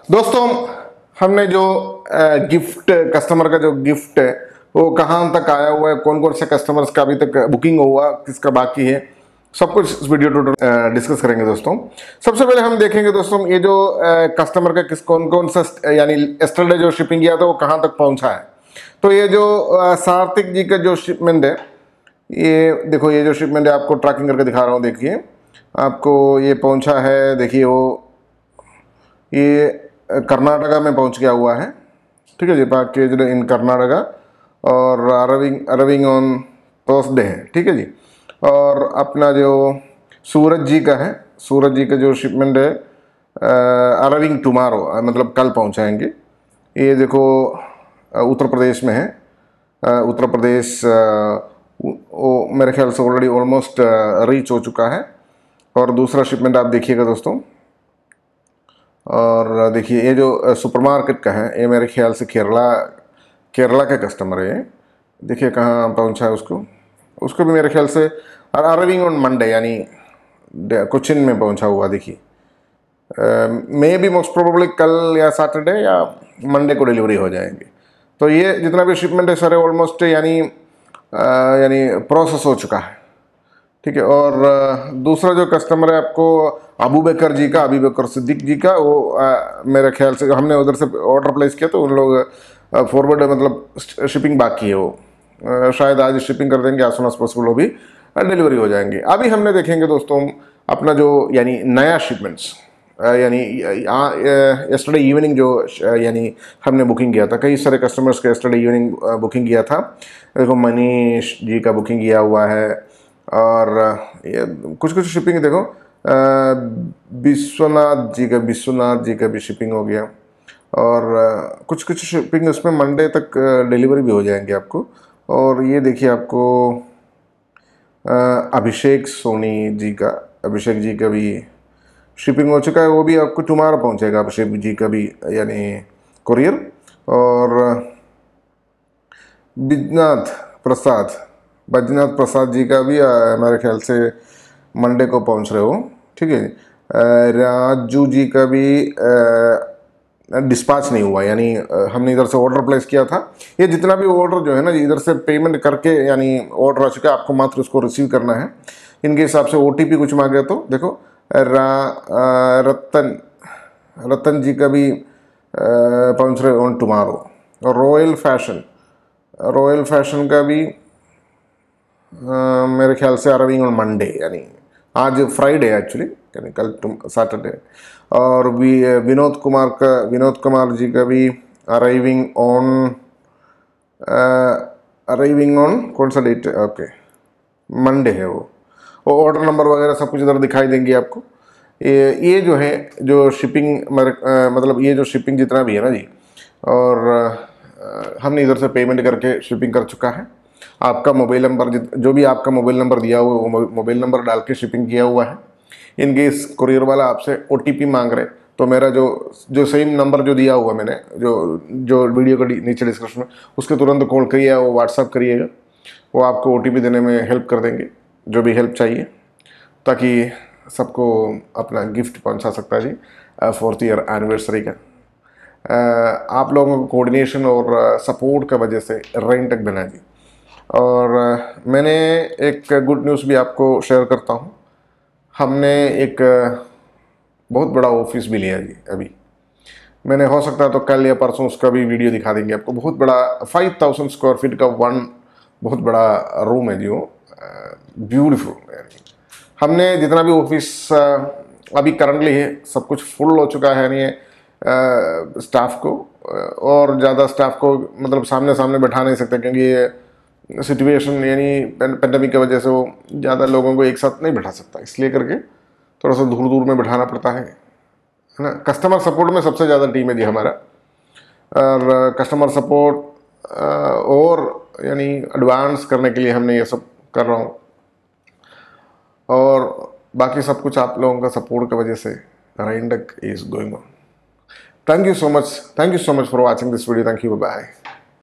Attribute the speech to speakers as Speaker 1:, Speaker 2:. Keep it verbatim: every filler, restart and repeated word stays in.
Speaker 1: दोस्तों हमने जो गिफ्ट कस्टमर का जो गिफ्ट है वो कहाँ तक आया हुआ है, कौन कौन से कस्टमर्स का अभी तक बुकिंग हुआ, किसका बाकी है, सब कुछ इस वीडियो टूटोरियल डिस्कस करेंगे दोस्तों। सबसे पहले हम देखेंगे दोस्तों ये जो कस्टमर का किस कौन कौन सा यानी एस्टरडे जो शिपिंग किया था वो कहाँ तक पहुँचा है। तो ये जो सार्थिक जी का जो शिपमेंट है, ये देखो ये जो शिपमेंट है आपको ट्रैकिंग करके दिखा रहा हूँ। देखिए आपको ये पहुँचा है, देखिए वो ये कर्नाटका में पहुँच गया हुआ है, ठीक है जी, पैकेज इन कर्नाटका और अरविंग अरविंग ऑन थर्सडे है, ठीक है जी। और अपना जो सूरज जी का है, सूरज जी का जो शिपमेंट है अरविंग टुमारो, मतलब कल पहुंचाएंगे। ये देखो उत्तर प्रदेश में है, उत्तर प्रदेश वो मेरे ख्याल से ऑलरेडी ऑलमोस्ट रीच हो चुका है। और दूसरा शिपमेंट आप देखिएगा दोस्तों, और देखिए ये जो सुपरमार्केट का है, ये मेरे ख्याल से केरला केरला का कस्टमर है। देखिए कहाँ पहुंचा है उसको उसको भी मेरे ख्याल से अरविंग ऑन मंडे यानी कोचिन में पहुंचा हुआ। देखिए मे बी मोस्ट प्रोबेबली कल या सैटरडे या मंडे को डिलीवरी हो जाएंगे। तो ये जितना भी शिपमेंट है सारे ऑलमोस्ट यानी यानी प्रोसेस हो चुका है, ठीक है। और दूसरा जो कस्टमर है आपको अबू बकर जी का, अबू बकर सिद्दीक जी का, वो आ, मेरे ख्याल से हमने उधर से ऑर्डर प्लेस किया तो उन लोग फॉरवर्ड मतलब शिपिंग बाकी है, वो आ, शायद आज शिपिंग कर देंगे, आज सुन एज पॉसिबल वो भी डिलीवरी हो जाएंगे। अभी हमने देखेंगे दोस्तों अपना जो यानी नया शिपमेंट्स यानी यस्टरडे इवनिंग जो यानी हमने बुकिंग किया था, कई सारे कस्टमर्स का यस्टरडे इवनिंग बुकिंग किया था। देखो मनीष जी का बुकिंग किया हुआ है, और ये कुछ कुछ शिपिंग देखो विश्वनाथ जी का विश्वनाथ जी का भी शिपिंग हो गया, और कुछ कुछ शिपिंग उसमें मंडे तक डिलीवरी भी हो जाएंगे आपको। और ये देखिए आपको अभिषेक सोनी जी का, अभिषेक जी का भी शिपिंग हो चुका है, वो भी आपको टुमारो पहुंचेगा अभिषेक जी का भी यानी कुरियर। और बैजनाथ प्रसाद बैजनाथ प्रसाद जी का भी मेरे ख्याल से मंडे को पहुंच रहे हो, ठीक है। राजू जी का भी डिस्पैच नहीं हुआ, यानी हमने इधर से ऑर्डर प्लेस किया था। ये जितना भी ऑर्डर जो है ना इधर से पेमेंट करके यानी ऑर्डर आ चुका है, आपको मात्र उसको रिसीव करना है। इनके हिसाब से ओटीपी कुछ मांगे तो देखो रा रतन रतन जी का भी पहुंच रहे ऑन टुमारो। और रॉयल फैशन रॉयल फैशन का भी Uh, मेरे ख्याल से अरविंग ऑन मंडे यानी आज फ्राइडे एक्चुअली यानी कल सैटरडे। और भी विनोद कुमार का विनोद कुमार जी का भी अराइविंग ऑन अराइविंग ऑन कौन सा डेट है, ओके मंडे है वो वो ऑर्डर नंबर वगैरह सब कुछ इधर दिखाई देंगे आपको। ये ये जो है जो शिपिंग मतलब ये जो शिपिंग जितना भी है ना जी, और uh, हमने इधर से पेमेंट करके शिपिंग कर चुका है। आपका मोबाइल नंबर जो भी आपका मोबाइल नंबर दिया हुआ है वो मोबाइल नंबर डाल के शिपिंग किया हुआ है। इन केस कुरियर वाला आपसे ओटीपी मांग रहे तो मेरा जो जो सेम नंबर जो दिया हुआ मैंने जो जो वीडियो का नीचे डिस्क्रिप्शन में, उसके तुरंत कॉल करिए, वो व्हाट्सअप करिएगा, वो आपको ओटीपी देने में हेल्प कर देंगे जो भी हेल्प चाहिए, ताकि सबको अपना गिफ्ट पहुँचा सकता है जी फोर्थ ईयर एनिवर्सरी का। आप लोगों को कोऑर्डिनेशन और सपोर्ट का वजह से रेंटेक बना जी। और मैंने एक गुड न्यूज़ भी आपको शेयर करता हूँ, हमने एक बहुत बड़ा ऑफिस भी लिया जी। अभी मैंने हो सकता है तो कल या परसों उसका भी वीडियो दिखा देंगे आपको। बहुत बड़ा फाइव थाउजेंड स्क्वायर फीट का वन बहुत बड़ा रूम है जी, वो ब्यूटीफुल। हमने जितना भी ऑफिस अभी करंटली है सब कुछ फुल हो चुका है, यानी स्टाफ को और ज़्यादा स्टाफ को मतलब सामने सामने बैठा नहीं सकते, क्योंकि ये सिचुएशन यानी पेंडेमिक की वजह से वो ज़्यादा लोगों को एक साथ नहीं बैठा सकता, इसलिए करके थोड़ा सा दूर दूर में बैठाना पड़ता है है ना। कस्टमर सपोर्ट में सबसे ज़्यादा टीम है जी हमारा, और कस्टमर सपोर्ट और यानी एडवांस करने के लिए हमने ये सब कर रहा हूँ, और बाकी सब कुछ आप लोगों का सपोर्ट की वजह से Rhinetech is going on. Thank you so much thank you so much for watching this video. Thank you, bye.